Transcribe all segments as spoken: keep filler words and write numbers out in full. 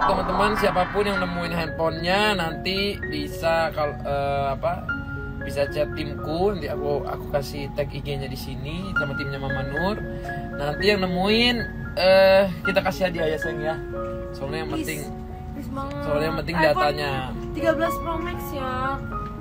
teman-teman, siapapun yang nemuin handphonenya nanti bisa kalau uh, apa bisa chat timku, nanti aku aku kasih tag I G-nya di sini sama timnya Mama Nur. Nanti yang nemuin uh, kita kasih hadiah ya sayang ya. Soalnya yang penting soalnya yang penting datanya. tiga belas Pro Max ya.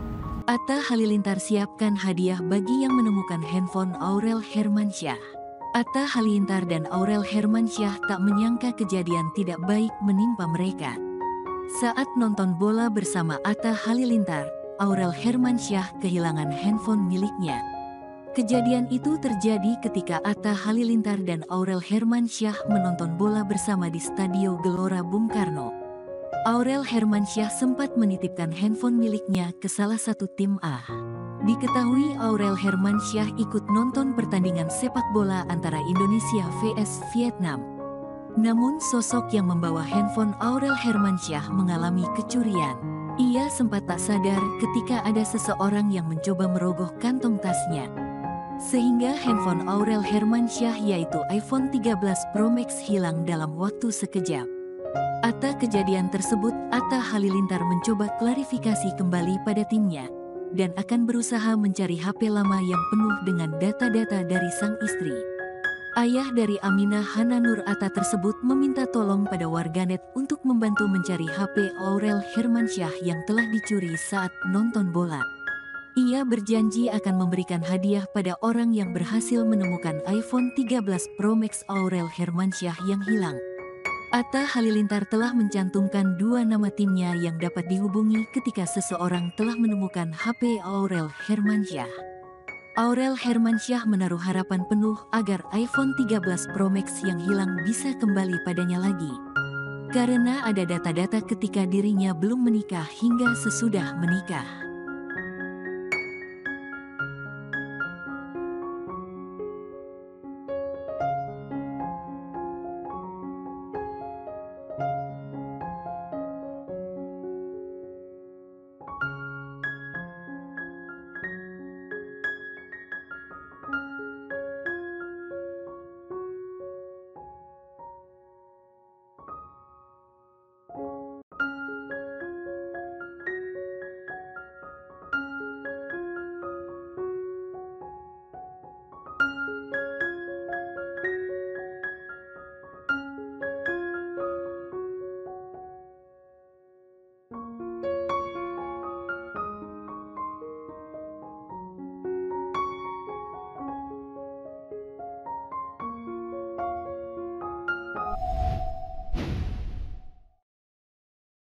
Atta Halilintar siapkan hadiah bagi yang menemukan handphone Aurel Hermansyah. Atta Halilintar dan Aurel Hermansyah tak menyangka kejadian tidak baik menimpa mereka. Saat nonton bola bersama Atta Halilintar, Aurel Hermansyah kehilangan handphone miliknya. Kejadian itu terjadi ketika Atta Halilintar dan Aurel Hermansyah menonton bola bersama di Stadio Gelora Bung Karno. Aurel Hermansyah sempat menitipkan handphone miliknya ke salah satu tim A. Diketahui Aurel Hermansyah ikut nonton pertandingan sepak bola antara Indonesia versus Vietnam. Namun sosok yang membawa handphone Aurel Hermansyah mengalami kecurian. Ia sempat tak sadar ketika ada seseorang yang mencoba merogoh kantong tasnya. Sehingga handphone Aurel Hermansyah yaitu iPhone tiga belas Pro Max hilang dalam waktu sekejap. Atas kejadian tersebut, Atta Halilintar mencoba klarifikasi kembali pada timnya dan akan berusaha mencari H P lama yang penuh dengan data-data dari sang istri. Ayah dari Aminah Hananur Atta tersebut meminta tolong pada warganet untuk membantu mencari H P Aurel Hermansyah yang telah dicuri saat nonton bola. Ia berjanji akan memberikan hadiah pada orang yang berhasil menemukan iPhone tiga belas Pro Max Aurel Hermansyah yang hilang. Atta Halilintar telah mencantumkan dua nama timnya yang dapat dihubungi ketika seseorang telah menemukan H P Aurel Hermansyah. Aurel Hermansyah menaruh harapan penuh agar iPhone tiga belas Pro Max yang hilang bisa kembali padanya lagi. Karena ada data-data ketika dirinya belum menikah hingga sesudah menikah.